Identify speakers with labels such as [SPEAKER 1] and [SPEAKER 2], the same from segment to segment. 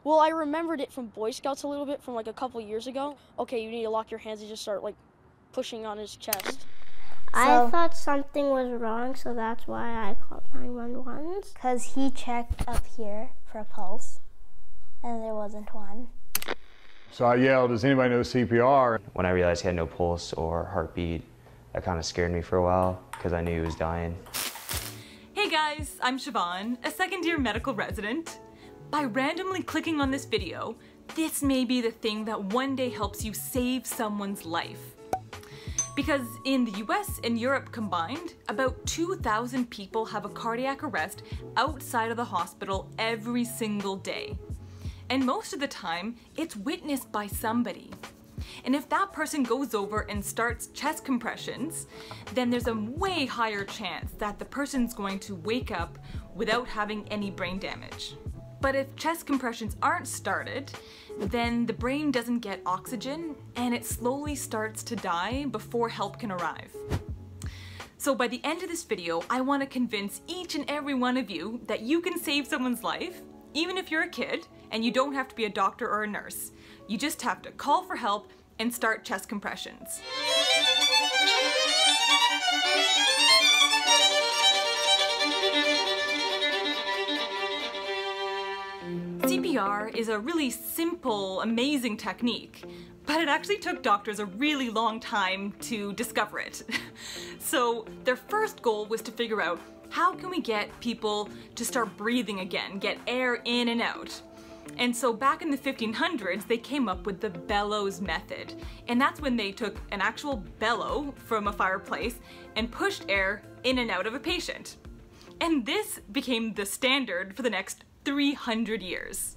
[SPEAKER 1] Well, I remembered it from Boy Scouts a little bit from like a couple years ago. Okay, you need to lock your hands and just start like pushing on his chest.
[SPEAKER 2] I thought something was wrong, so that's why I called 911.
[SPEAKER 3] Because he checked up here for a pulse, and there wasn't one.
[SPEAKER 4] So I yelled, "Does anybody know CPR?"
[SPEAKER 5] When I realized he had no pulse or heartbeat, that kind of scared me for a while because I knew he was dying.
[SPEAKER 6] Hey guys, I'm Siobhan, a second-year medical resident. By randomly clicking on this video, this may be the thing that one day helps you save someone's life. Because in the US and Europe combined, about 2,000 people have a cardiac arrest outside of the hospital every single day. And most of the time, it's witnessed by somebody. And if that person goes over and starts chest compressions, then there's a way higher chance that the person's going to wake up without having any brain damage. But if chest compressions aren't started, then the brain doesn't get oxygen and it slowly starts to die before help can arrive. So by the end of this video, I want to convince each and every one of you that you can save someone's life, even if you're a kid, and you don't have to be a doctor or a nurse. You just have to call for help and start chest compressions. CPR is a really simple, amazing technique, but it actually took doctors a really long time to discover it. So their first goal was to figure out how can we get people to start breathing again, get air in and out. And so back in the 1500s, they came up with the bellows method. And that's when they took an actual bellow from a fireplace and pushed air in and out of a patient. And this became the standard for the next 300 years.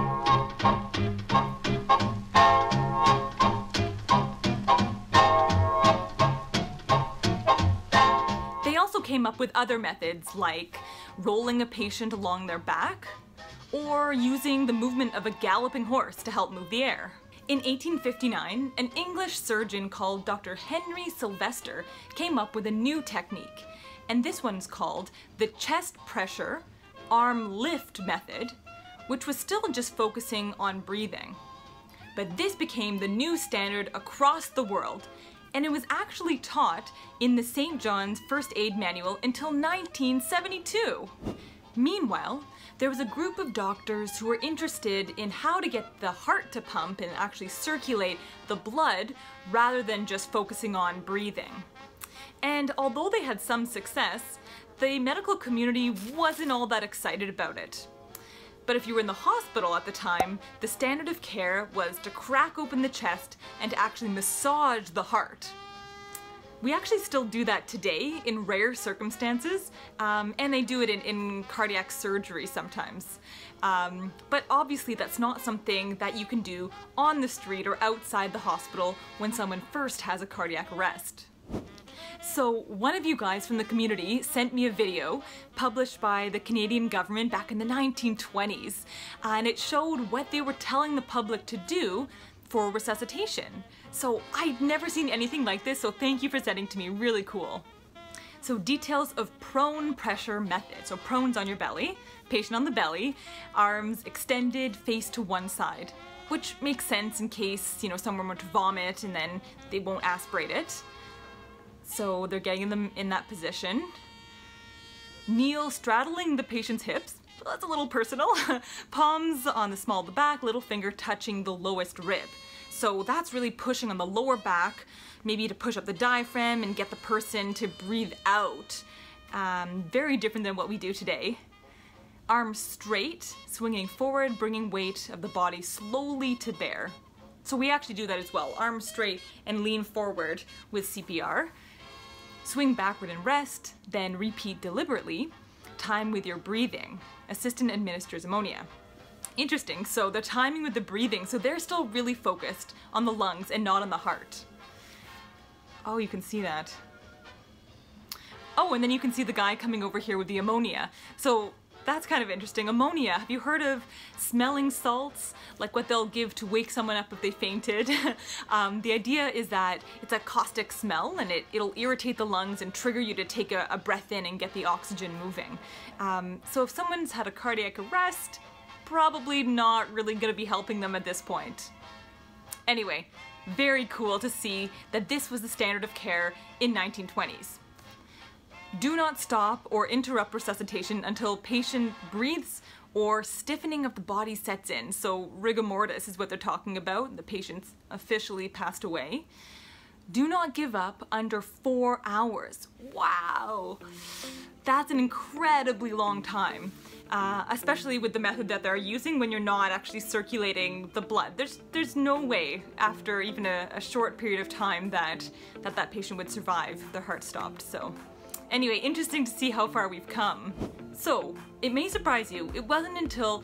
[SPEAKER 6] They also came up with other methods like rolling a patient along their back or using the movement of a galloping horse to help move the air. In 1859, an English surgeon called Dr. Henry Sylvester came up with a new technique, and this one's called the chest pressure arm lift method, which was still just focusing on breathing. But this became the new standard across the world, and it was actually taught in the St. John's First Aid Manual until 1972. Meanwhile, there was a group of doctors who were interested in how to get the heart to pump and actually circulate the blood rather than just focusing on breathing. And although they had some success, the medical community wasn't all that excited about it. But if you were in the hospital at the time, the standard of care was to crack open the chest and to actually massage the heart. We actually still do that today in rare circumstances, and they do it in cardiac surgery sometimes. But obviously that's not something that you can do on the street or outside the hospital when someone first has a cardiac arrest. So one of you guys from the community sent me a video published by the Canadian government back in the 1920s, and it showed what they were telling the public to do for resuscitation. So I'd never seen anything like this, so thank you for sending to me, really cool. So details of prone pressure method. So prone's on your belly, patient on the belly, arms extended, face to one side, which makes sense in case, someone were to vomit and then they won't aspirate it. So they're getting them in that position. Kneel straddling the patient's hips. That's a little personal. Palms on the small of the back, little finger touching the lowest rib. So that's really pushing on the lower back, maybe to push up the diaphragm and get the person to breathe out. Very different than what we do today. Arms straight, swinging forward, bringing weight of the body slowly to bear. So we actually do that as well. Arms straight and lean forward with CPR. Swing backward and rest, then repeat deliberately. Time with your breathing. Assistant administers ammonia. Interesting, so the timing with the breathing, so they're still really focused on the lungs and not on the heart. Oh, you can see that. Oh, and then you can see the guy coming over here with the ammonia. So that's kind of interesting. Ammonia, have you heard of smelling salts? Like what they'll give to wake someone up if they fainted. The idea is that it's a caustic smell and it'll irritate the lungs and trigger you to take a breath in and get the oxygen moving. So if someone's had a cardiac arrest, probably not really gonna be helping them at this point. Anyway, very cool to see that this was the standard of care in 1920s. Do not stop or interrupt resuscitation until patient breathes or stiffening of the body sets in. So rigor mortis is what they're talking about. The patient's officially passed away. Do not give up under 4 hours. Wow, that's an incredibly long time, especially with the method that they're using when you're not actually circulating the blood. There's no way after even a short period of time that patient would survive if their heart stopped. So anyway, interesting to see how far we've come. So, it may surprise you, it wasn't until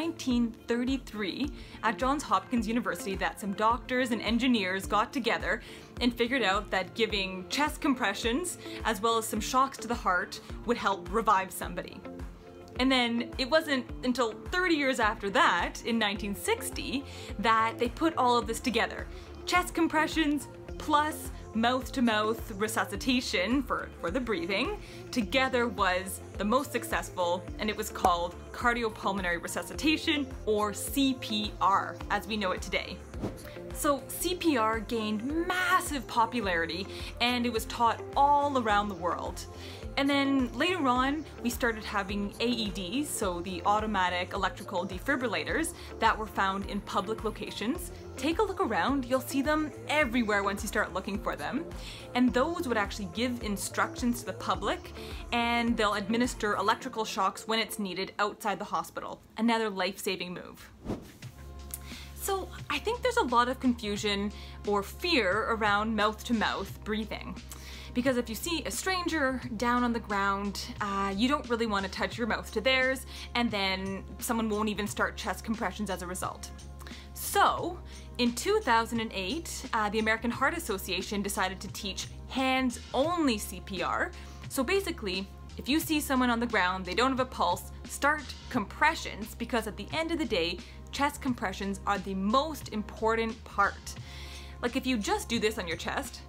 [SPEAKER 6] 1933 at Johns Hopkins University that some doctors and engineers got together and figured out that giving chest compressions as well as some shocks to the heart would help revive somebody. And then it wasn't until 30 years after that, in 1960, that they put all of this together. Chest compressions plus mouth-to-mouth resuscitation for the breathing together was the most successful, and it was called cardiopulmonary resuscitation, or CPR as we know it today. So CPR gained massive popularity and it was taught all around the world. And then later on, we started having AEDs, so the automatic electrical defibrillators that were found in public locations. Take a look around, you'll see them everywhere once you start looking for them. And those would actually give instructions to the public, and they'll administer electrical shocks when it's needed outside the hospital. Another life-saving move. So I think there's a lot of confusion or fear around mouth-to-mouth breathing. Because if you see a stranger down on the ground, you don't really want to touch your mouth to theirs, and then someone won't even start chest compressions as a result. So, in 2008, the American Heart Association decided to teach hands-only CPR. So basically, if you see someone on the ground, they don't have a pulse, start compressions, because at the end of the day, chest compressions are the most important part. Like if you just do this on your chest,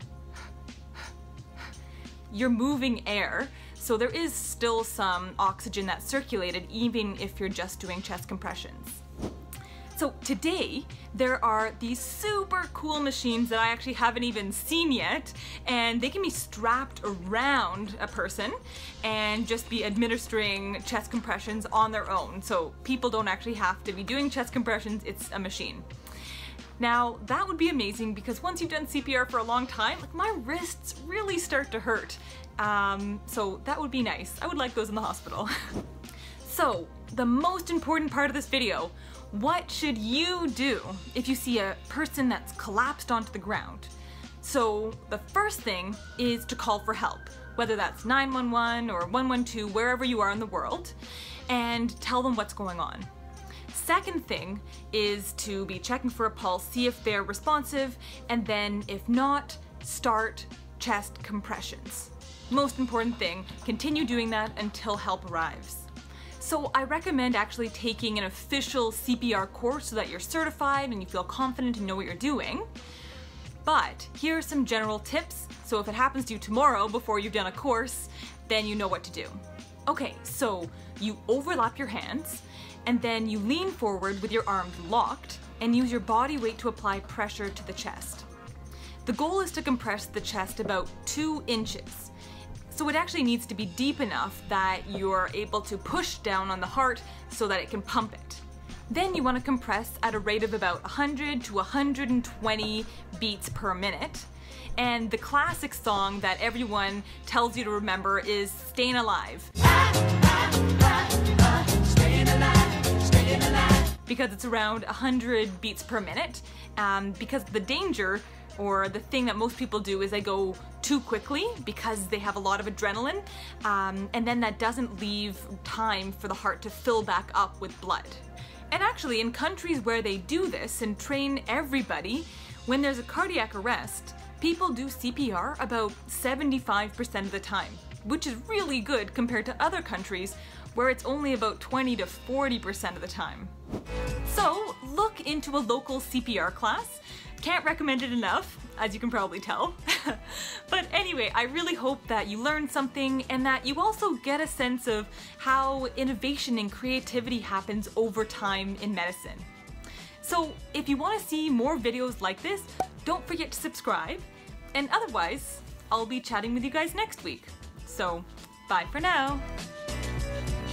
[SPEAKER 6] you're moving air, so there is still some oxygen that's circulated even if you're just doing chest compressions. So today, there are these super cool machines that I actually haven't even seen yet, and they can be strapped around a person and just be administering chest compressions on their own. So people don't actually have to be doing chest compressions, it's a machine. Now, that would be amazing because once you've done CPR for a long time, like my wrists really start to hurt. So that would be nice. I would like those in the hospital. So, the most important part of this video, what should you do if you see a person that's collapsed onto the ground? So, the first thing is to call for help, whether that's 911 or 112, wherever you are in the world, and tell them what's going on. Second thing is to be checking for a pulse, see if they're responsive, and then if not, start chest compressions. Most important thing, continue doing that until help arrives. So I recommend actually taking an official CPR course so that you're certified and you feel confident and know what you're doing. But here are some general tips, so if it happens to you tomorrow before you've done a course, then you know what to do. Okay, so you overlap your hands, and then you lean forward with your arms locked and use your body weight to apply pressure to the chest. The goal is to compress the chest about 2 inches. So it actually needs to be deep enough that you're able to push down on the heart so that it can pump it. Then you want to compress at a rate of about 100 to 120 beats per minute. And the classic song that everyone tells you to remember is Stayin' Alive. Because it's around 100 beats per minute, because the danger, or the thing that most people do, is they go too quickly because they have a lot of adrenaline, and then that doesn't leave time for the heart to fill back up with blood. And actually, in countries where they do this and train everybody, when there's a cardiac arrest, people do CPR about 75% of the time, which is really good compared to other countries where it's only about 20 to 40% of the time. So look into a local CPR class. Can't recommend it enough, as you can probably tell. But anyway, I really hope that you learned something and that you also get a sense of how innovation and creativity happens over time in medicine. So if you want to see more videos like this, don't forget to subscribe. And otherwise, I'll be chatting with you guys next week. So, bye for now.